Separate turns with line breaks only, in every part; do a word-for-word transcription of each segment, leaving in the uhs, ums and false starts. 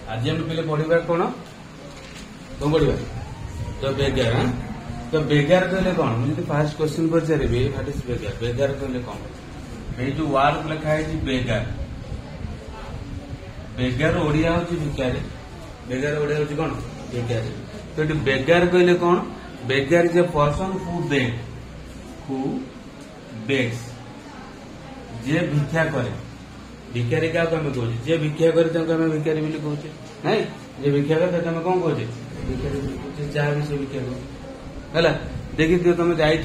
आज हम पहले पढ़ा कौन कौन पढ़ा तो बेगार। हाँ तो बेगार कहले कौन मुझे फास्ट क्वेश्चन पचारे व्हाट इज बेगार बेगार कहले कौन ये जो वार्ड लिखा है बेगार बेगार ओडिया हूँ भिकारी बेगार ओडिया हूँ कौन भिकारी तो ये बेगार कहले कौन beggar is a person who beg who begs जे भिक्षा करे भिखारी क्या आम कहे जे भिक्षा करे आम भिखारी बोली कहे नाई जे भिक्षा करे आम कौन कहे भिखारी बोली जहाँ भी से भिक्षा कर देखी तुम जाइ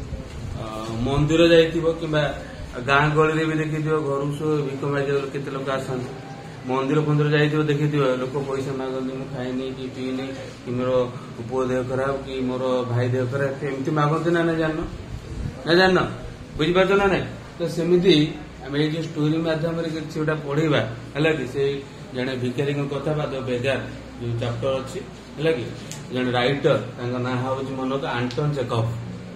मंदिर जाइ कि गाँ गली भी देखी घर सब भिक मागे केते लोक आसती मंदिर फंदिर जाइ देखी लोक पैसा मागती मुझे खाइनी कि पीनी कि मोर पुओ देह खराब कि मोर भाई देह खराब एमती मागती ना ना जान ना जान बुझीपार ना ना तो सेमती आम ये स्टोरी मध्यम किसी गोटा पढ़ा है कि से जड़े भिखारी कथा बा द बेगार जो चैप्टर अच्छी है कि जड़े राइटर ना हूँ मन आंटन चेकअप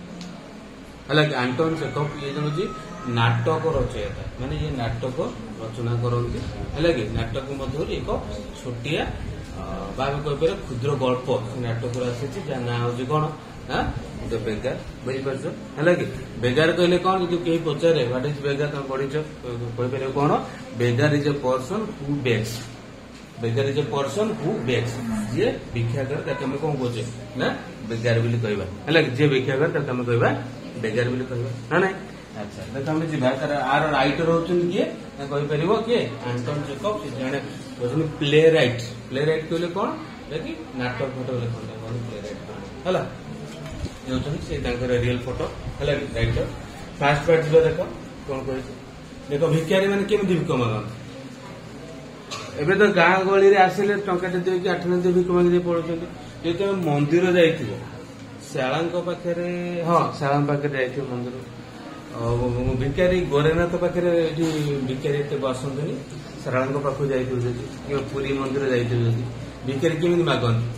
है कि आंटन चेकअप ये जन हूँ नाटक रचयिता माने ये नाटक रचना करती है कि नाटक मध्य एक छोटिया कहीपर क्षुद्र गल्प से नाटक आसी जहाँ ना हूँ कौन हाँ तो बेगार बुझीपार है कि बेगार कहले कौन जो कहीं पचारे व्हाट इज बेगार तुम पढ़ी कहीपर कौन beggar is a person who begs beggar is a person who begs जे भिक्षा करे आम कौन कहे ना बेगार बोली कहवा है जे भिक्षा करे आम कहवा बेगार बोली कहवा ना ना अच्छा देख आम जी तार आर राइटर होती किए कहीपर किए आंटन चेकअप जड़े प्ले राइट प्ले राइट कहले कौन कि नाटक फटो लिखता प्ले राइट है रियल फोटो है राइटर फास्ट पार्ट जो देख कौन कह देख भिखारी मैंने केमी भिक मागती एबे तो गाँ गली आसिले टंकाटे देकी आठ ना भिक मागे पड़ुं जो तुम मंदिर जाइए शाला पाखे हाँ शाला पाखे जाइए मंदिर भिखारी गोरेनाथ पाखे भिखारी एत बसती शाला पाखु जाइए पुरी मंदिर जाइए भिखारी केमी मागती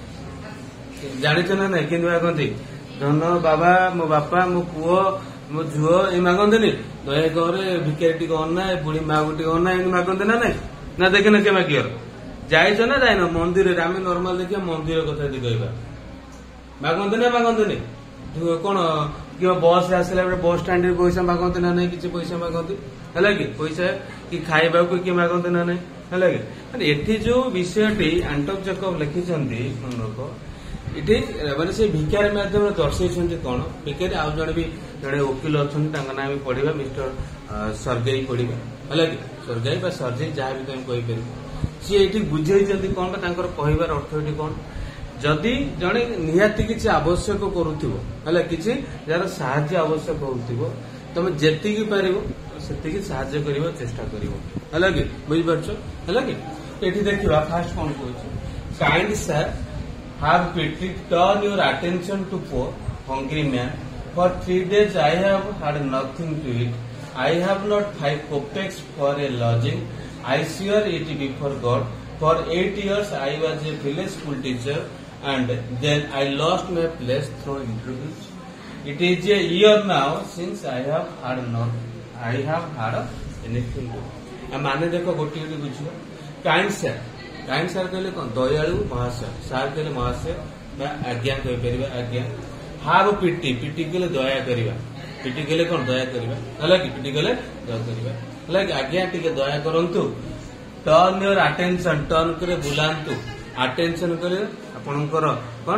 जाच ना ना कि मागती धन बाबा मो बापा मो पुओ मो झुओ ये मागती दया करे भिखारी टी अना बुढ़ी माँ टी अना एम मागती ना ना ना देखे ना क्या मागियर जाइच ना जाइन मंदिर आम नॉर्मल देखिए मंदिर कथा कहवा मागती ना मागती कौन कि बस आसला बस स्टाण्ड पैसा मागती ना ना कि पैसा मागती है कि पैसा कि खाइबा को किए मागती ना ना है कि एठी जो विषयटी आंटन चेकअप लिखिं लोक ये मैंने से भिखारी माध्यम दर्शे कौन भिखारी आउ जड़े भी जड़े वकिल अच्छा ना भी पढ़ा मिस्टर सर्गेई पढ़ा है कि सर्गेई सर्जई जहाँ भी तुम कहीपर सी ये बुझे कौन कहबार अर्थ ये कौन जदि जड़े निहाती किसी आवश्यक करुवे किसी जार साहाय्य आवश्यक हो तुम जी पार से साहाय्य कर चेष्टा कर है कि बुझीपार है कि ये देखा फास्ट कौन कह kind sir have pity turn your attention to poor hungry man for three days I have had nothing to eat I have not five kopecks for a lodging I swear it before God for eight years I was a village school teacher and then I lost my place through interviews it is a year now since I have had not I have had anything to eat माने देखो गोटी गोटी बुझियो kind sir kind सार कहले कौन दयालु महाशय सार कहले महाशय आज्ञा कहीपर आज्ञा हाव पिटी पिटी कहले दया करवा पिटी कहले कौन दया करवा है कि पिटी कहले दया करवा है कि आज्ञा टी दया करंतु टर्न योर अटेंशन टर्न करे बुलांतु अटेंशन करे आपणकर कौन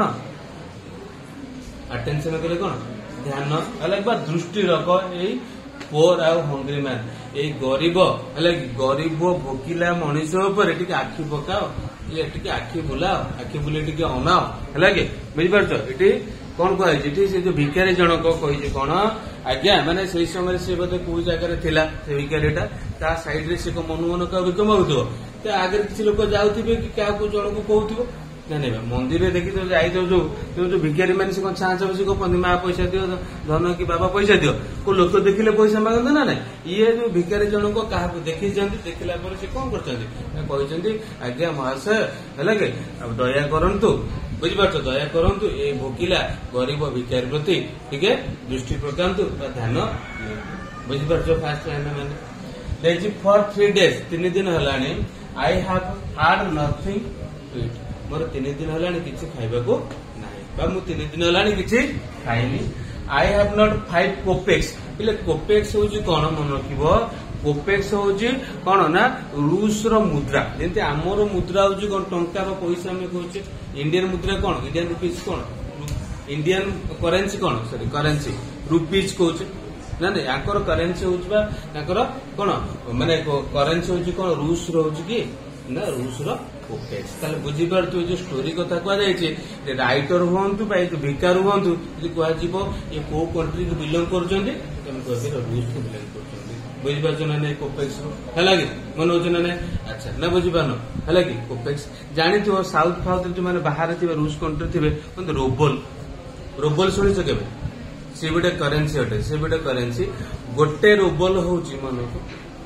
अटेंशन करे कौन ध्यान है दृष्टि रख यही पोर आउ हंग्री मैन ये गरीब है गरीब भोकिला मनीष टे आखि पकाओ ये आखि बुलाओ आखि बुले टे अनाओ है कि बुझीपार ये कौन कहे से जो भिखारी जनक कही कौन आज्ञा माने से समय से बोधे कौ जगार थिला से भिखारीटा ता साइड रे से मन मन क्या भिक मागुव आगे किसी लोक जाऊे कि क्या जन को कहू नहीं मंदिर में देखी तो जाइए जो जो भिखारी मैंने से छाँच बस गपती माँ पैसा दियो धन कि बाबा पैसा दियो को लोक देखिले पैसा मागते ना ना ये जो भिखारी जन को क्या देखी देखला से कौन कर आज्ञा महाशय है कि दया करंतु बुझीपार दया करंतु ये भोकिला गरीब भिखारी प्रति ठीक दृष्टि पकांतु ध्यान बुझीपार फास्ट लाइन मैंने फॉर थ्री डेज तीन दिन है I have had nothing to eat more तीन दिन होलानी किछि खाइबाको नाही बा मु तीन दिन होलानी किछि खाइनी I have not five kopecks इले कोपेक्स होउची कोन मन रखिबो कोपेक्स होउची कोन ना रूस रो मुद्रा जेंते हमरो मुद्रा होउची कोन टंका बा पैसा में कहूची इंडियन मुद्रा कोन इंडियन रुपीस कोन इंडियन करेंसी कोन सॉरी करेंसी रुपीस कहूची ना ना याकर करेंसी होउची बा याकर कोन माने करेंसी होउची कोन रूस रो होउची की ना रूस रो कोपेक्स ताले बुझी पारतु जो स्टोरी कथा को जाय छे राइटर होंतु बा एक भिकार होंतु जे को आजीबो ए को कंट्री को बिलोंग करजोंदे तम को रूस को बिलोंग करजोंदे बुझी पारजो ना ने कोपेक्स रो हला कि मन होजो ना ने अच्छा ना बुझी पानो हला कि कोपेक्स जानि तो साउथ फाउथ जो माने बाहर थिबे रूस कंट्री थिबे कोन रोबल रोबल सुनि छ केबे से बिटे करेंसी हटे से बिटे करेंसी गोटे रोबल होउची मन को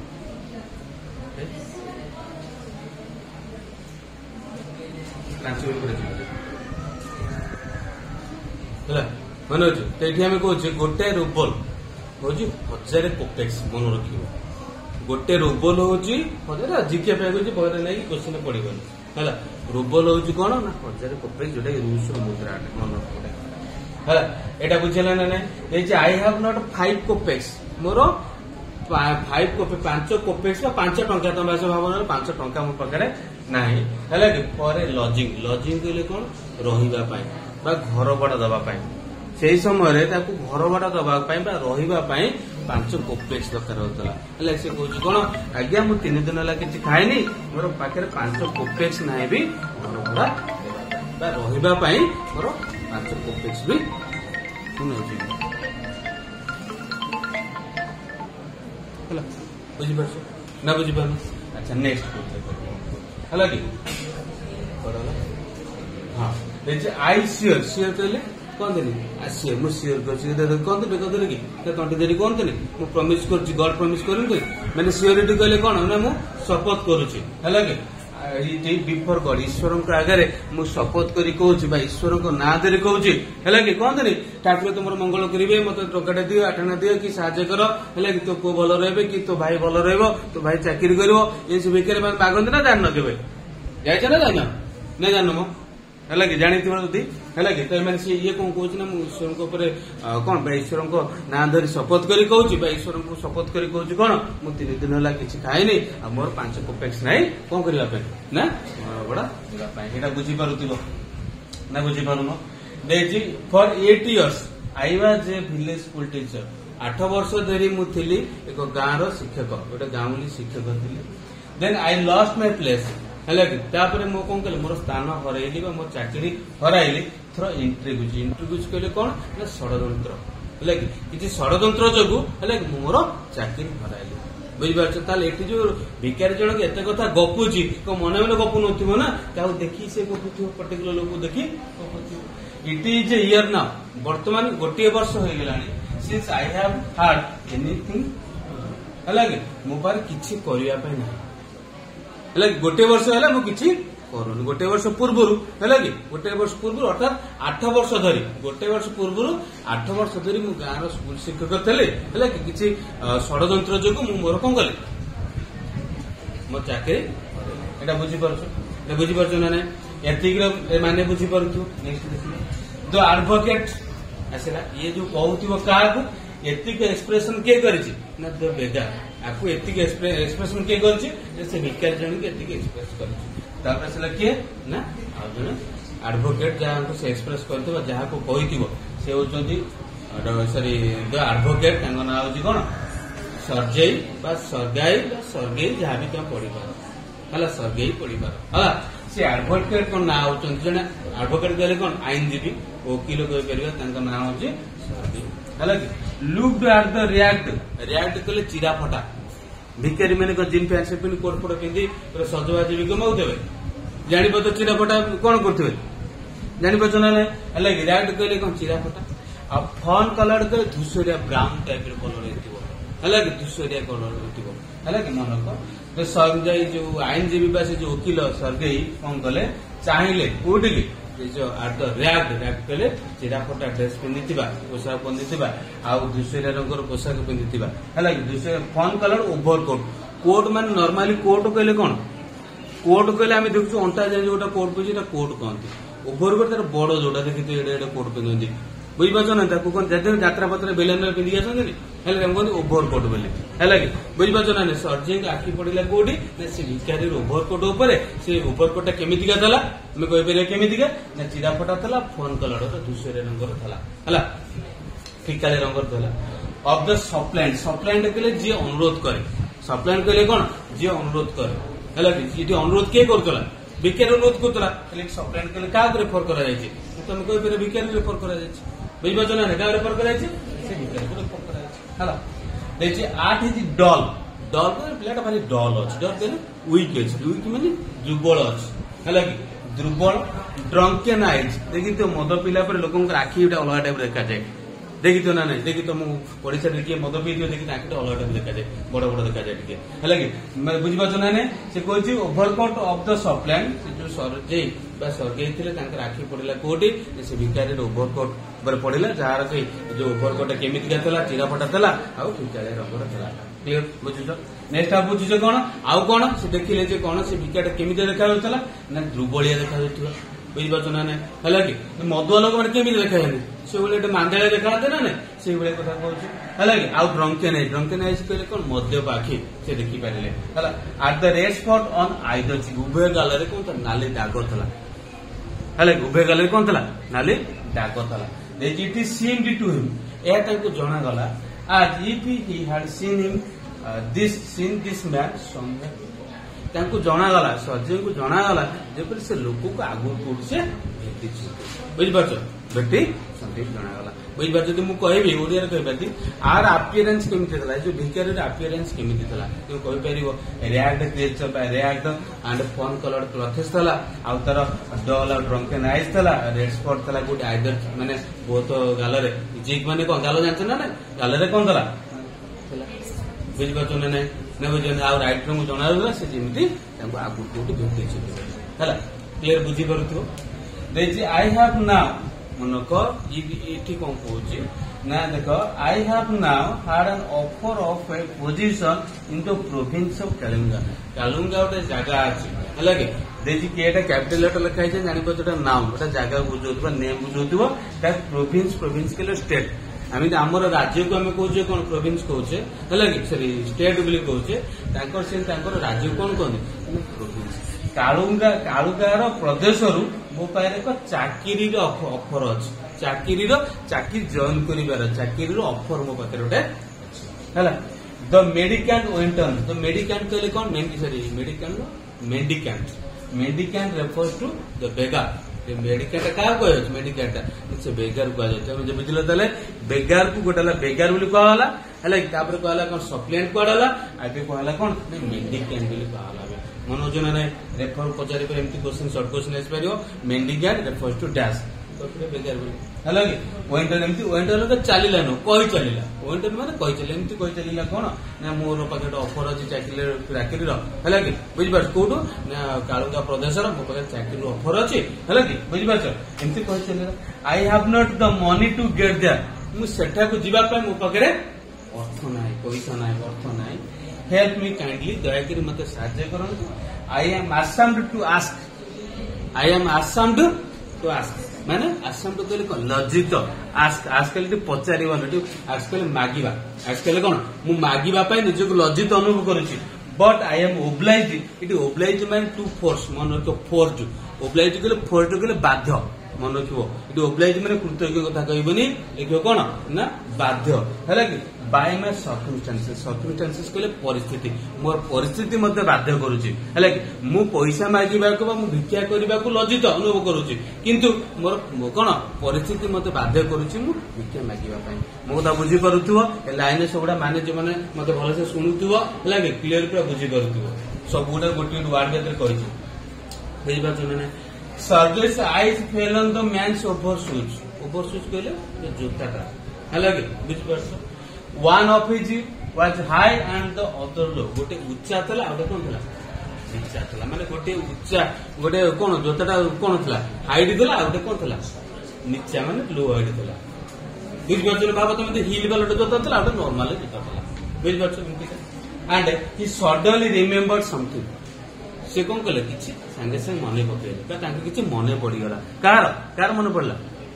मन अच्छे कहे गोटे रूबल हूँ हजार कोपेक्स मन रख गोटे रूबल हूँ हजार जिके बहरे नहीं क्वेश्चन पड़गनी है रूबल हूँ कौन ना हजार कोपेक्स जोटा रूस मुद्रा मन है यहाँ बुझेगा ना नहीं I have not five kopecks more five kopek पांच कोपेक्स पांच टंका तुम आस भावना पांच टंका मो पाखे ना है कि पर लजिंग लजिंग कहले कौन रही घर भड़ा दवाई से समय घर भड़ा दवाई रही पांच कोपेक्स दरकार होता है से कौन कौन आज्ञा मुझे तीन दिन है कि खाएनी मोर पाखे पांच कोपेक्स ना भी घर भड़ा रही मोर पांच कोपेक्स भी बुझीपार ना बुझीपार अच्छा नेक्स्ट है कि हाँ आई सियर सियर कहले कहते सियर मुझे सियर कहते कहते कि तंटी धरी कहते मुझे प्रमिश कर गड प्रमिश कर मैंने सियोरिटी कहले कौन ना मुझे शपथ करुच्ची है कि बिफोर गड ईश्वर आगे मुझे शपथ करी कहूँ ईश्वर ना दे कहूँ है कि कहते ठाकुर तुम मंगल करेंगे मत टंका दियो आठना दियो कि साहाଯ୍य कर है कि तो पुओ भल रहे कि तो भाई भल रहा तो भाई चाकरी कर भिकार मागती ना जान के जाए ना जान ना जान मो है कि जानी जदि है कि तो मैंने सी ये कौन कहूँ ना ईश्वर कौन ईश्वर को ना धरी शपथ करी कहूँ ईश्वर को शपथ करी कहूँ कौन मुझे तीन दिन है कि खाएनी आ मोर पांच कोपेक्स ना कौन करने ना बड़ा यहाँ बुझीपार ना बुझीपार देखिए for eight years I was a village school teacher आठ वर्ष धरी मुझे एक गाँव शिक्षक गोटे गाँवली शिक्षक थी then I lost my place है कि मो कौन कह मोर स्थान हरइली मोर चाकरी हरइली थर इंट्रिग्यूज इंट्रिग्यूज कहले कौन ना षड्यंत्र है कि किसी षड्यंत्र जो है मोर चाकरी हरइली बुझीपार ये जो भिकारी जन एत कथा गपुची मन मन गपु ना देखी से गपु पर्टिकुलर लोक देखी गपु इट इज ए इयर ना बर्तमान गोटे वर्ष हो गला since I have had anything है कि मो पार किछि करिया पय ना है गोटे वर्ष है मुझे करूनी गोटे वर्ष पूर्व है कि गोटे वर्ष पूर्व अर्थात आठ वर्ष धरी गोटे वर्ष पूर्व आठ वर्ष धरी मु गाँव स्कूल शिक्षक थे है कि किसी षड्यंत्र जो मोर कौन कले मो चाकरी यहाँ बुझीपार बुझीपार ना ना एतिक माने बुझीपार नेक्स्ट द एडवोकेट आसला ये जो कहूब क्या एतिक एक्सप्रेशन किए करी ना द बेगा आपको एतिक एक्सप्रेशन किए कर भिकारी जन की एतिक एक्सप्रेस कर किए ना एडवोकेट जहाँ से एक्सप्रेस कर जहाँ को कही से होती सॉरी द एडवोकेट ना हूँ कौन सर्जेई सर्गाई सर्गेई जहाँ भी तुम पढ़ी पार है सर्गेई पढ़ी पार है से एडवोकेट कौन ना होती जड़े एडवोकेट कहले कौन आईनजीवी वकिल कहीपर ना हूँ सर्गेई है looked at the react react कहले चिरा फटा भिकारी मैंने जीन पैंट सर्ट पिंधि कोट फोट पिंधि सजबाज भी कमाऊे जाप तो चिरा फटा कौन करते जापर ना है रिएक्ट कहले कौन चिरा फटा आ फन कलर कहले धूसरिया ब्राउन टाइप कलर है कि धूसरिया कलर है कि मन को सर्गई जो आईनजीवी बा से जो वकिल सर्गेई कौन कले चाहिए कौटी जो आट द रैग रैग कहले चिराफटा ड्रेस पिंधि पोशाक पिंधि धूसरिया रंगर पोशाक पिंधि है कि धूसरिया fawn colour overcoat coat मान नॉर्मली कोट कहले कौन कोट कहले आम देखु अंटा जाए जो कोट पीछे कोट कहते ओभरकोट तार बड़ जोटा देखिए एडे कोट पिंधि बुझीपार ना कहते जात्रा पत्र बेलन पिंधिक आसते कहते ओभरकोट बोली है कि बुझीपार ना सर्जी आखि पड़ा कौटी से भिखारी ओभरकोट से ओभरकोटा केमिका था आम कहीपर केमिका ना चिराफटा था फोन कलर धूसर रंगर था फिका रंगर था ऑफ द सप्लायंट सप्लायंट कहले जी अनुरोध करे सप्लायंट कहले कौन जी अनुरोध करे है कि अनुरोध किए करता भिखारी अनुरोध करता सप्लायंट कहले क्या रेफर कर तुम कहीपर भिखारी रेफर कर बुझीपार ना क्या रेफर कर भिखारी को रेफर कर आठ इज डल डल पिलाटा भारी डल अच्छे डल कहले वीक अच्छे वीक माने दुर्बल अच्छे है कि दुर्बल ड्रंकेनाइज देखी तो मद पिला लोक आखि गोटे अलग टाइप देखा जाए देखी तो ना नहीं देखी तुम परीक्षा देखिए मद पी देखी आखिटा अलग टाइप देखा जाए बड़ बड़ देखा जाए टे है कि बुझीपार ना नहीं से कहे ओभरकोट ऑफ द सप्लायंट से जो सरजे सरगे थे आखि पड़ा कौटी से भिखारी ओभरकोट पड़ा जार से जो ओभरकोट केमिका था चिराफटा था आउ फिकाड़िया रंगर था क्लियर बुझुच नेक्स्ट आप बुझुच कौन आउ कौन से देखिले कौन से भिकाटा केमिका देखा ना दुर्बलिया देखा बुझीपार ना है कि मदुआ लोक मैंने केमी देखा से भाई मांदाड़ा देखा ना ना से भाई कथा कहूँ है कि आउ ड्रंकेनाइज ड्रंकेनाइज कहले कौन मद्यप आखि से देखिपारे है at the red spot on either cheek उभय गाल कौन था नाली दाग था है उभय गाल कौन था नाली दाग था it is seemed to him यह जनागला आज if he had seen him this seen this man somewhere तांको जनागला सर्जी को जनागला जेपरि से लोक को आगु कोड से भेटी बुझिपार भेटी संदीप जनागला बुझिपार जदि मु कहबी ओडिया रे कहबी आर अपीयरेंस केमिति थला जो भिखारी रे अपीयरेंस केमिति थला तो कहि परिबो react create by react and fawn colour clothes थला आ तार डल ड्रंकेनाइज थला रेड स्पॉट थला गुड आइदर माने बहुत गाल रे जिक माने कोन गाल जानछ ना गाल रे कोन थला बुझिपार ना नै ना बुझे आ राइटर को जनाला से जेमिति तांको आगु कोटी भेटी है क्लियर बुझी पारुथो देखिए आई हैव नाउ मनक ये कौन कहे ना देख I have now had an offer of a position in the province of Kaluga Kaluga गोटे जगह अच्छे है कि देखिए किएटा कैपिटल लेटर लिखाई जानी पारे नाउ गोटे जगह बुझाऊ नेम बुझाऊ प्रोविंस प्रोविंस के स्टेट आम आमर राज्य को आम कहे कौन प्रोविंस कहे है कि सरी स्टेट बोली कहे से राज्य कौन कहते प्रोविंस कालुंगा कालुगार प्रदेश रु मो पाखे एक चाकरी ऑफर अच्छे चाकरी चाकरी जॉइन कर चाकरी ऑफर मो पाखे गोटे है द मेडिकांट वेंटन द मेडिकांट कहले कौन सरी mendicant mendicant mendicant refers to the beggar मेडिकाटा क्या कह मेडिकाटा से बेगार कह बुझल तेल बेगार को गोटे बेगार बोली कहला है कहला कौन सप्लायंट कहला आगे कहला कौन मेडिकांट बोली कहला मन जो ना रेफर पचारि क्वेश्चन सर्ट क्वेश्चन आसपार mendicant refers to dash beggar बोली है कि वेंटर एमती वेंटर तो चलला नु कही चलला वेंटर माने कही चल एमती कही चलला कौन ना मोर पाखे ऑफर अच्छी चाकरी चाकरी है कि बुझिपार कौटू ना कालुंगा प्रदेश मो पाखे चाकरी ऑफर अच्छी है कि बुझिपार एमती कही चलला I have not the money to get there मुझा को जीवाई मो पाखे अर्थ ना पैसा ना अर्थ ना हेल्प मी काइंडली दयाकरी मत साहाय्य करंतु I am ashamed to ask I am ashamed to ask माने आसाम तो कहले कौन लज्जित आस्क आजकल पचार आजकल मागिबा आजकल कौन मु मागिबा निजक लज्जित अनुभव करुच्ची but I am oblige it oblige माने टू फोर्स मन रखो फोर्स ओब्लाइज कहले फोर्स कहले बाध्य मन रखो ये ओब्लाइज माने कृतज्ञ कथा कहबनी लिखो कौन ना बाध्य है कि बाय माय सर्कमस्टेंसेस सर्कमस्टेंसेस कहले परिस्थिति मोर परिस्थिति मते बाध्य करूची है कि मु पैसा मागिबा को मु भिक्षा करबा को लज्जित अनुभव करूची किंतु मोर कौन परिस्थिति मते बाध्य करूची मु भिक्षा मागिबा पई मो कथा बुझी पारुथुव ए लाइन सबुडा माने जे माने मते भलो से सुनुथुव है कि क्लियर पूरा बुझी पारुथुव सबुडा गोटे वर्ड भीतर कहिछि बुझी पाछन ना Sergei's eyes fell on the man's overshoes overshoes कहले जूताटा है कि बुझी पारछ one of his was high and the other low गोटे उच्चा थला आ कोन थला नीचा थला माने गोटे उच्चा गोटे कोन जोताटा कोन थला हाइट थला आ गोटे कोन थला नीचा माने लो हाइट थला बुझ परछ बाबा तुम हिल वाला जोता थला आ नॉर्मल जोता थला बुझ परछ and he suddenly remembered something से कौन कले किसी सांगे सांगे मन पकड़े किसी मन पड़गला कार कार मन पड़ा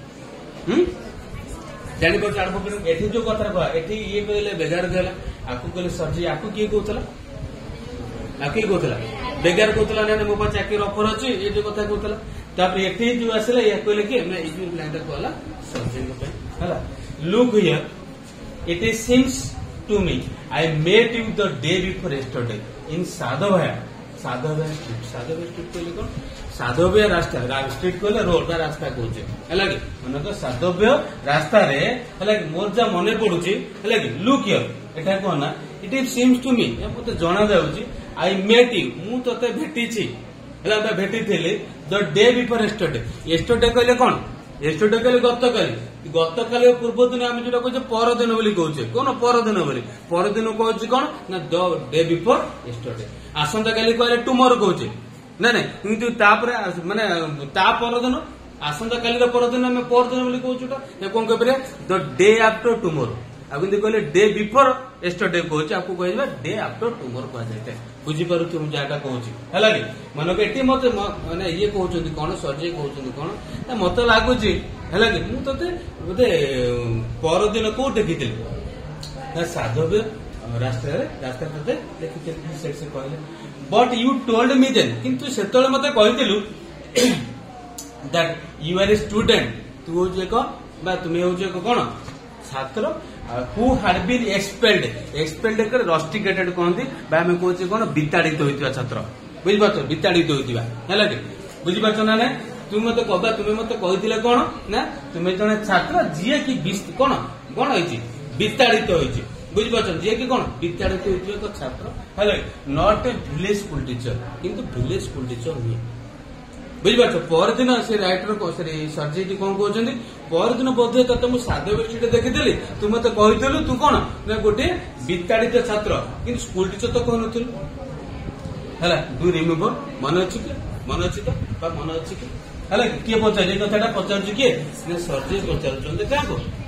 जापर आडभोकेट एठी जो कथा कह एठी ये कहले बेगार कहला आपको कहले सरजी आपको किए कहला आपको कहला बेगार कहला ना मो पास चाकरी ऑफर अच्छी ये जो कथा कहला तापर एठी जो आसला या कहले कि मैं इज प्लान कहला सरजी को हला look here it is seems to me I met you the day before yesterday in Sadovaya Sadovaya Street Sadovaya Street कहले कौन साधव्य रास्ता स्ट्रीट कहले रोड बा रास्ता कहूचे है कि मन तो साधव्य रास्ता रे है मोर जा मन पड़ुची है कि लुक हियर एटा कौन ना it is seems to me मते जना जाउची आई मेट यू मु तते भेटिची हला बा भेटी थेले the day before yesterday yesterday कहले कौन यस्टरडे कहले गतकाली गतकाली पूर्व दिन आम जो कहे पर दिन बोली कहूचे कौन पर दिन बोली पर दिन कहूँ कौन ना द डे बिफोर यस्टरडे आसंता काली कहले टुमरो कहूचे ना ना किंतु तापर माने ता पर दिन आसंता काली पर दिन आम पर दिन बोली कहूँ कौन कह द डे आफ्टर टुमरो आ कहले डे बिफोर यस्टरडे कहूँ आपको कह डे आफ्टर टुमरो कह जाए बुझीपार जहाँ कहूँ है कि मन ये मत मैंने ये कहते कौन सरजी कहते कौन मत लगुच है कि मुझे बोधे पर दिन कौ देखी साधव्य रास्ता रास्ता देखी कहले but you told me then किंतु से मत कहलु that you are a student तू हूँ एक तुम्हें हूँ एक कौन छात्र who had been expelled expelled कर रस्टिकेटेड कहते आम कहे कौन विताड़ित होता छात्र बुझीपार विताड़ित होता है कि बुझीपार ना ना तुम मत कह तुम्हें मत कही कौन ना तुम्हें जड़े छात्र जी कि कौन कौन होती विताड़ित होती बुझीपार जी कि कौन विताड़ित होता छात्र है not a village school teacher किंतु विलेज स्कूल टीचर हुए बुझीपार परदिन से रईटर सरजी कौन कहते परदिन बोधे ते मुझे साधव्य स्ट्रीट देखी तू मत कही तू कौन ना गोटे विताड़ित छात्र कि स्कूल टीचर तो कह ना डू रिमेम्बर मन अच्छी कि मन अच्छी तो मन अच्छी कि है किए पचार कथा पचार किए सरजी पचार क्या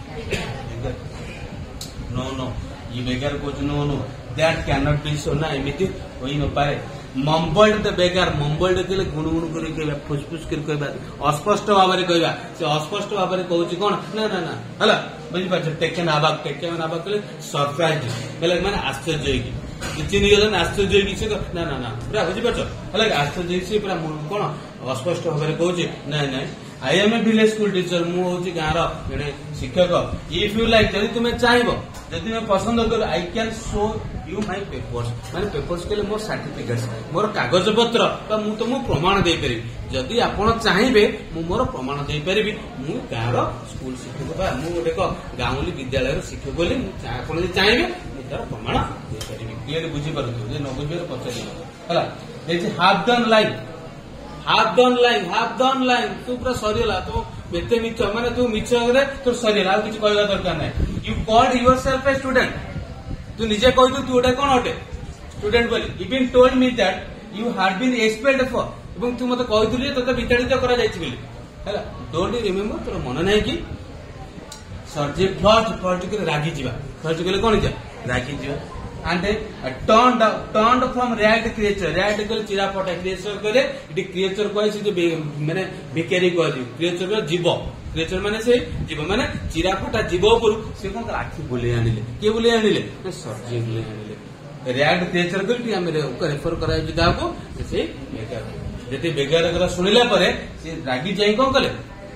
नो नो ये बेगार कह no no that can not be so ना एमती हो न पाए मम्बल्ड द बेगार मम्बल्ड कहले गुणगुण कर फुसफुस कर अस्पष्ट भाव में कहवा से अस्पष्ट भाव में कहूँ कौन ना ना ना है बुझीपार टेकेन आबाक टेकेन आबाक कहले सरप्राइज मैंने आश्चर्य चिन्ह गले आश्चर्य ना ना ना पूरा बुझीपार है आश्चर्य से पूरा कौन अस्पष्ट भाव में कहूँ ना ना I am a village school teacher मुझे गाँव जड़े शिक्षक इफ यू लाइक जब तुम्हें चाहब जब मैं पसंद कर I can show you my papers माने पेपर्स कहले मोर सर्टिफिकेट्स मोर कागज पत्र मु तुमको प्रमाण दे पारि जदि आपण चाहिए मु मोर प्रमाण दे पारि मु गाँव स्कूल शिक्षक मु गोटे गाँवली विद्यालय शिक्षक बोली आप चाहिए मु तार प्रमाण दे पारि क्लियर बुझीपार न बुझे पचार है have done lying have done lying have done lying तू पूरा सरीगला तो एते मिछ माने तू मिछ तो सरीगला आ किछ कहवा दरकार नै you called yourself a student तू निजे कहि तू गोटे कोन अटे स्टूडेंट बोली even told me that you had been expelled for एवं तू मते कहितुली तते विताड़ित करा जायछि बोली हैला डोंट यू रिमेम्बर तोर मन नै कि सरजी फ्लर्ट फ्लर्ट के रागी जिबा फ्लर्ट केले कोन जा रागी जिबा and turned turned from rat creature rat कल चिरापटा creature कले इटी creature कोइ से जो माने भिखारी को creature को जीव creature माने से जीव माने चिरापटा जीव ऊपर से कोन आखि बुले आनिले के बुले आनिले सरजी बुले आनिले rat creature कल हम रेफर कराय जिदा को से बेगार जति बेगार करा सुनिला परे से रागी जाई कोन कले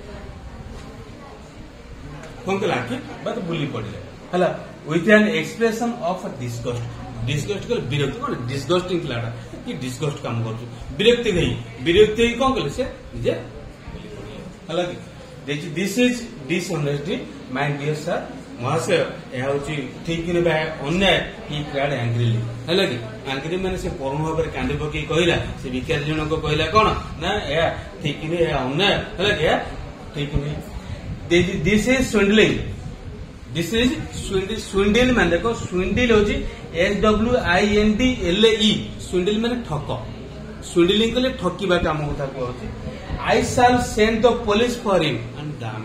कोन कला आखि बात बुली पड़ले हला with an expression of disgust disgust कल विरक्ति कौन disgusting पिलाटा कि disgust काम करछु विरक्ति गई विरक्ति कौन कले से निजे हालांकि this is dishonesty my dear sir महाशय यह होची ठीक ने बा अन्याय ही क्राड एंग्रीली हैला कि एंग्री माने से पूर्ण भाव में कांदे पकी कहला से भिखारी जन को कहला कोन ना या ठीक ने अन्याय हैला कि ठीक ने this is swindling this is swindle swindle मान देखो स्विंडिल होची S W I N D L E swindle माने ठक स्विंडिलिंग कले ठकीबा काम कथा कहूची I shall send the police for him and damn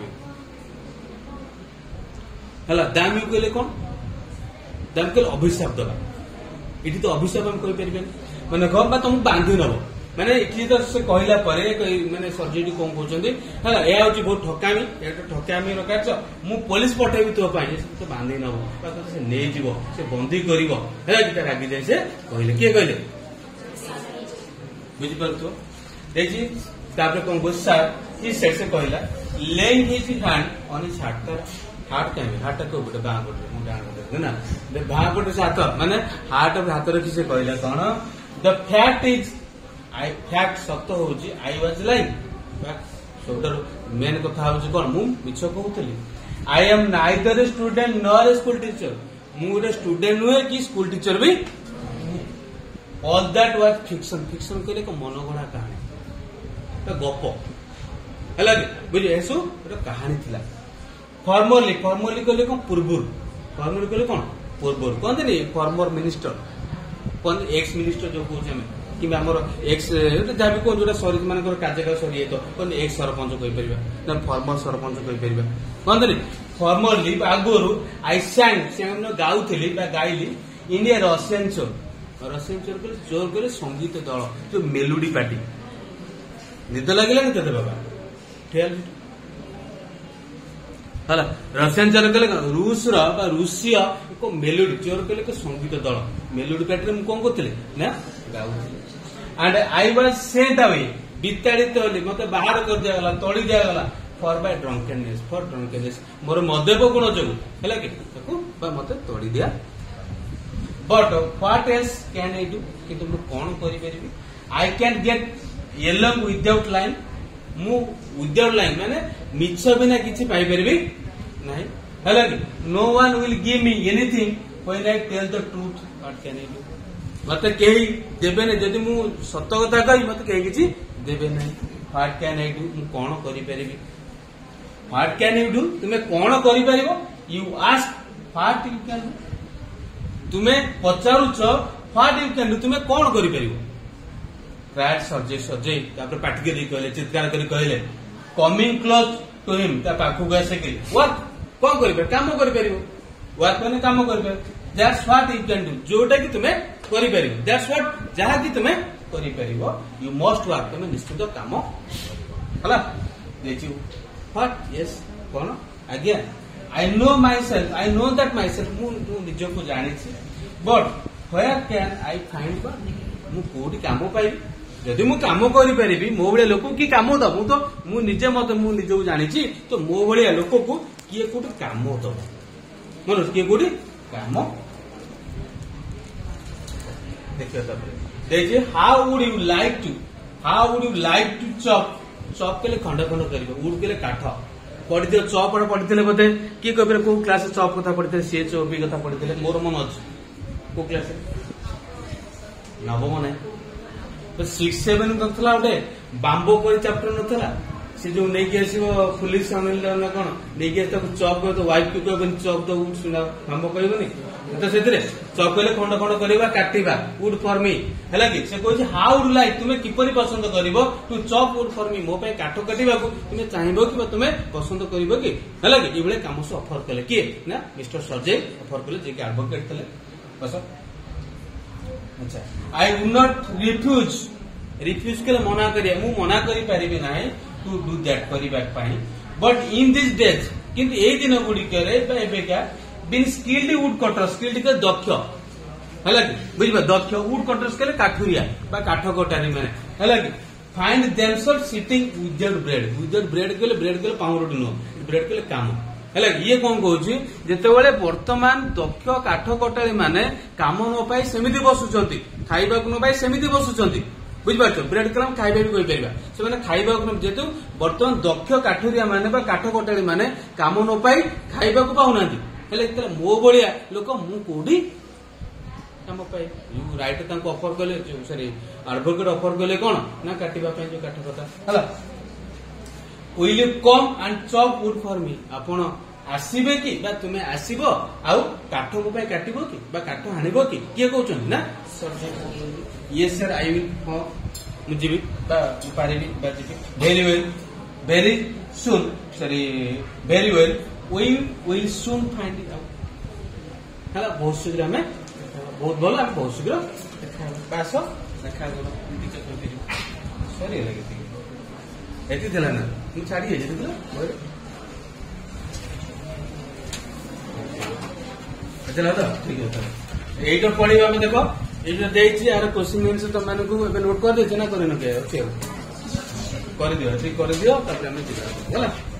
हला दाम कहले कोन दाम कहले अभिशाप दबा इठी तो अभिशाप हम कहि परबेन माने घर बा तुम बांधी नबो माने इठी तो से कहला परे माने सर्जरी कोन कहउचंदी हला ए आउची बहुत ठकामी एटा ठकामी रकाच मु पुलिस पठेबी तो पाई से बांधी नबो बा तो से नै जीवो से बंदी करिवो हला कि रागी जाय से कहले के कहले बुझि परतो देखि तापर कोन गुस्सा ई से से कहला laying his hand on his heart heart time heart को बटे बा बटे मु डाण बटे ना दे बा बटे से हाथ माने हार्ट हाथ रे कि से कहला कोन the fact is I fact सत्य होची आई वाज लाइंग सबटर मेन कथा होची कोन मु मिछ कहउतली I am neither a student nor a school teacher मु रे स्टूडेंट नुए कि स्कूल टीचर भी all that was fiction fiction कहले को मनगढ़ा कहानी तो गप हला बुझे एसो एटा कहानी थिला फॉर्मली फॉर्मली कहले को पूर्वुर फॉर्मली कहले कोन पूर्वुर कोन देनी फॉर्मर मिनिस्टर कोन एक्स मिनिस्टर जो कहउछ हम कि हमर एक्स जाबी कोन जोटा सरी मानकर कार्यकाल सरी तो कोन एक्स सरपंच कहि परिबा ना फॉर्मर सरपंच कहि परिबा कोन देनी फॉर्मली आगोरु आई सैंग सेम गाउथली बा गाइली इंडिया रशियन चोर रशियन चोर कहले चोर कहले संगीत दल जो मेलोडी पार्टी निद लागला नि तते बाबा ठेल हला रशियन चोर कहले रूस रा बा रूसिया को मेलोडी चोर कहले को संगीत दल मेलोडी पार्टी में कोन करथले ना गाउथले and I was sent away विताड़ित होली मते बाहर कर दिया गला तोड़ी दिया गला for by drunkenness for drunkenness मोर मद्यप गुण जोगु हला कि ताको बा मते तोड़ी दिया but what else can I do कि तुम कोन करि परिबी I can get along without lying मु विदाउट लाइन माने मिछ बिना किछि पाई परिबी नाही हला कि no one will give me anything when I tell the truth what can I do मते केही देबे ने जदि मु सत्य कथा कहि मते केही किछि देबे नै व्हाट कैन आई डू मु कोन करि परिबी व्हाट कैन यू डू तुमे कोन करि परिबो you ask what you can do तुमे पचारुछ व्हाट यू कैन डू तुमे कोन करि परिबो क्राइड सजे सजे तापर पाटके दे कहले चित्कार करि कहले कमिंग क्लोज टू हिम ता पाखु गसे कि व्हाट कोन करिबे काम करि परिबो व्हाट माने काम करि परिबो that's what you can do जोटा कि तुमे करि परिबो दैट्स व्हाट जहा कि तुमे करि परिबो यू मस्ट वर्क तुमे निश्चित काम हला देखियो व्हाट यस कोन again I know myself I know that myself मु निज को जानी छी but where can I find work मु कोडी काम पाइबी जदि मु काम करि परिबी मो बळे लोक की काम द मु तो मु निजे मत मु निज को जानी छी तो मो बळे लोक को किए कोडी काम द मन किए कोडी काम देखियो तबरे देखिए how would you like to how would you like to chop chop केले खंड खंड करिवे वुड केले काठ पढ़ी चप पढ़ी बोधे किए कह कौ क्लास चप कथा पढ़ी सी चौपी कथा पढ़ी मोर मन अच्छे कौ क्लास नवम ना तो सिक्स सेवेन करता गोटे बाम्बो कोई चैप्टर नाला सी जो नहीं आस पुलिस अनिल ना कौन नहीं चप कह वाइफ को कहबनी चप दो उठ सुना बाम्बो कहबनी तो से चप कहले खंड खंड करवा काटिबा वुड फॉर मी है कि से कह हाउ वुड लाइक तुम्हें किपरि पसंद करिवो to chop wood for me मो पे काठ काटिबा को तुम्हें चाहिबो कि तुम्हें पसंद करिवो कि है कि ये बेले काम से ऑफर कले किए ना मिस्टर सजय ऑफर कले जे कि एडवोकेट थले बस अच्छा I would not refuse refuse के मना करिया मु मना करि परिबे नाही टू डू दैट करिबा पाई बट इन दिस डेज किंतु ए दिन गुडी करे एबे क्या even skilled woodcutter skilled के दक्ष है कि बुझा दक्ष वुड कटर्स के काठुरिया काठ कटारी मैंने है कि find themselves sitting without bread without bread के ब्रेड के पाउंड नुह ब्रेड के काम है ये कौन कौन जिते बर्तमान दक्ष काठ कटारी माने काम न पाई सेमिति बसुचंती खाइबा न पाई सेमिति बसुचंती बुझिपार ब्रेड कलम खाइबा भी कहीपर से खाइबा जेहेतु बर्तमान दक्ष काठुरिया माने काठ कटारी माने काम न पाई खाइबा पाऊना मो भाया लोक मुझे काम पाए राइट ऑफर कले सॉरी एडवोकेट ऑफर कले कौन ना काटिबा जो काठ कथा है will you come and chop wood for me आपण आसीबे कि बा तुमे आसीबो आउ काठ मो पाई काटिबो कि बा काठ हानिबो कि किए कहउछन ना यस सर आई विल हां मु जीबी बा पारिबी बा जीबी very well very soon sorry very well we will soon find it out है बहुत शीघ्र हमें बहुत भल बहुत शीघ्र देखा बास देखा ସରିଗଲା କେତିକି ଏଠି ଥିଲା ନା ମୁଁ ଛାଡ଼ି ଯାଇଛି ଥିଲା ଥିଲା ତ ଠିକ ଅଛି এইটা ପଢିବା ଆମେ ଦେଖ এইଟା ଦେଇଛି ଆର କ୍ୱେଶ୍ଚିନ୍ ଆନ୍ସର ତମମାନଙ୍କୁ ଏବେ ନୋଟ୍ କରିଦେଇଛ ନା କରିନ କେ ଅଛି ଆଉ କରିଦିଅ ଏତିକି କରିଦିଅ ତାପରେ ଆମେ ଯିବା ହେଲା।